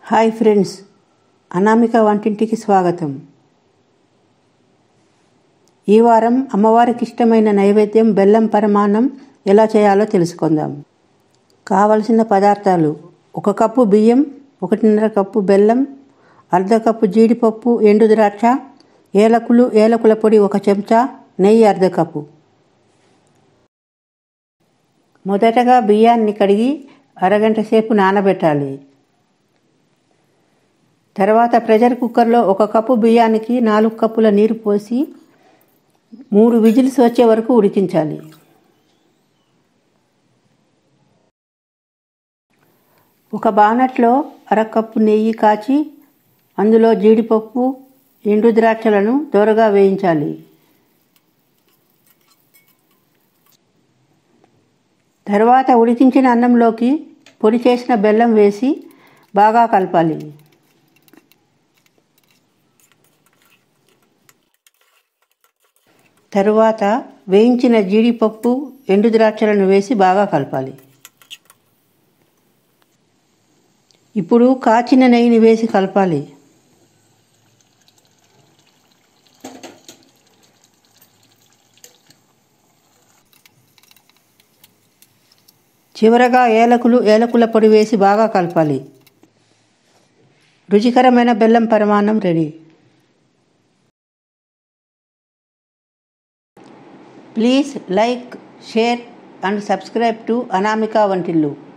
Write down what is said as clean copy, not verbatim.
Hi friends, Anamika వంటింటికి స్వాగతం. ఈ వారం అమ్మవారికి ఇష్టమైన నైవేద్యం బెల్లం పరమాన్నం ఎలా చేయాలో తెలుసుకుందాం. కావలసిన పదార్థాలు: 1 కప్పు బియ్యం, 1.5 కప్పు బెల్లం, అర్ధ కప్పు జీడిపప్పు, ఎండు ద్రాక్ష, ఏలకుల పొడి 1 చెంచా, నెయ్యి అర్ధ కప్పు. మొదటగా బియ్యాన్ని కడిగి అరగంట సేపు నానబెట్టాలి. తర్వాత ప్రెషర్ కుక్కర్లో 1 కప్పు బియ్యానికి 4 కప్పుల నీరు పోసి 3 విజిల్స్ వచ్చే వరకు ఉడికించాలి. ఒక బాణట్లో 1/2 కప్పు నెయ్యి కాచి అందులో జీడిపప్పు, ఎండు ద్రాక్షలను దోరగా వేయించాలి. తర్వాత ఉడికించిన అన్నంలోకి పొడి చేసిన బెల్లం వేసి బాగా కలపాలి. తరువాత వేయించిన జీడిపప్పు, ఎండు ద్రాక్షలను వేసి బాగా కలపాలి. ఇప్పుడు కాచిన నెయ్యిని వేసి కలపాలి. చివరగా ఏలకుల పొడి వేసి బాగా కలపాలి. రుచికరమైన బెల్లం పరమాన్నం ready. Please like, share and subscribe to Anamika Vantillu.